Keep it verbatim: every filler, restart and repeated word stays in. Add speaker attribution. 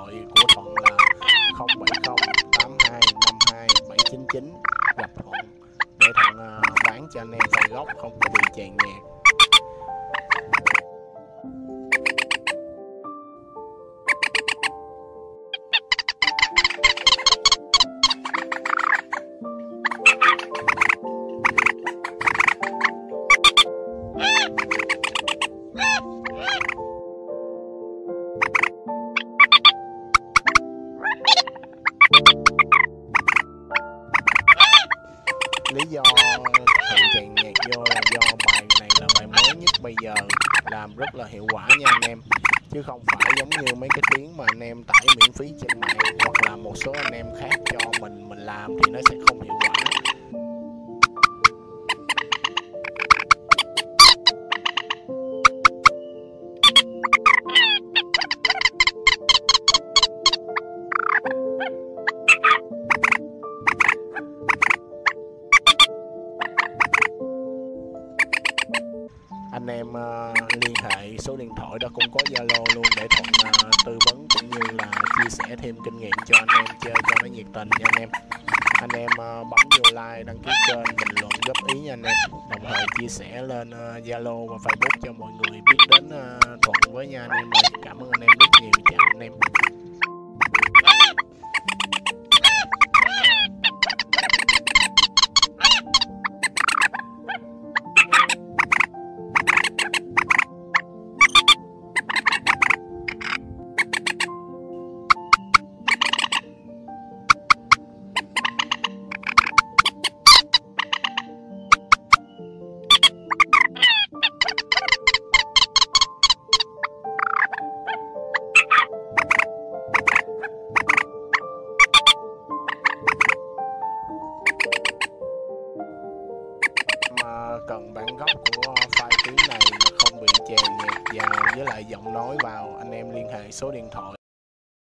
Speaker 1: thoại của Thuận là không bảy không tám hai năm hai bảy chín chín, gặp Thuận để Thuận uh, bán cho anh em file gốc không có bị tràn nhạc. Lý do Thuận tràn nhạc vô là do bài này là bài mới nhất bây giờ, làm rất là hiệu quả nha anh em, chứ không phải giống như mấy cái tiếng mà anh em tải miễn phí trên mạng hoặc là một số anh em khác cho mình mình làm thì nó sẽ không hiệu quả. Anh em uh, liên hệ số điện thoại đó cũng có Zalo luôn để Thuận uh, tư vấn cũng như là chia sẻ thêm kinh nghiệm cho anh em chơi cho nó nhiệt tình nha anh em. Anh em uh, bấm vô like, đăng ký kênh, bình luận góp ý nha anh em, đồng thời chia sẻ lên Zalo uh, và Facebook cho mọi người biết đến uh, Thuận với nha anh em ơi. Cảm ơn anh em rất nhiều, chào anh em. Cần bản gốc của file tiếng này mà không bị chèn nhạc vào với lại giọng nói vào, anh em liên hệ số điện thoại